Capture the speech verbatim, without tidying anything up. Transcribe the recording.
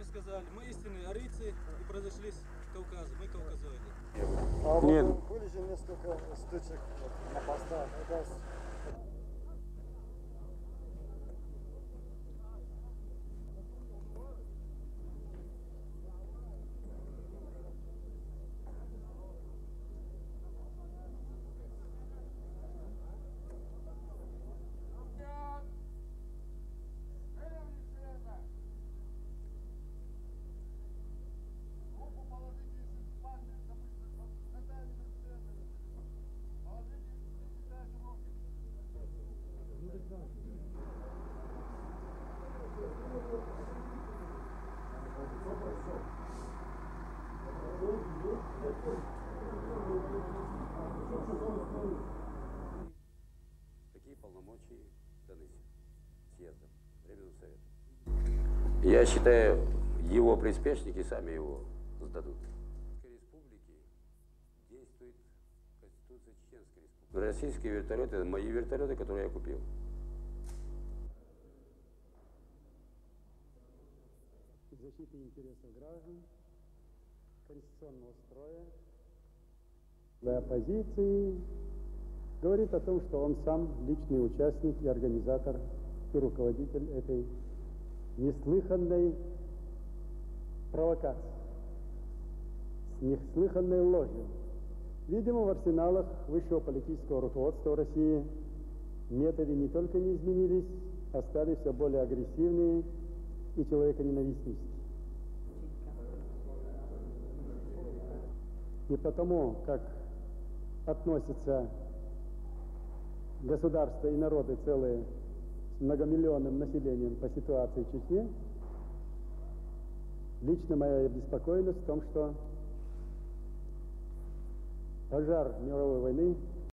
сами сказали, мы истинные арийцы и произошли с Кавказа, мы кавказоиды. А Нет. вот были же несколько стычек вот, на постах. Это с- Такие полномочия даны съездом Временного Совета. Я считаю, его приспешники сами его сдадут. В республике действует Конституция Чеченской Республики. Российские вертолеты – это мои вертолеты, которые я купил. Защиты интересов граждан, конституционного строя, для оппозиции, говорит о том, что он сам личный участник и организатор и руководитель этой неслыханной провокации, с неслыханной ложью. Видимо, в арсеналах высшего политического руководства России методы не только не изменились, а стали все более агрессивные и человеконенавистнические. И потому, как относятся государства и народы целые с многомиллионным населением по ситуации в Чечне, лично моя обеспокоенность в том, что пожар мировой войны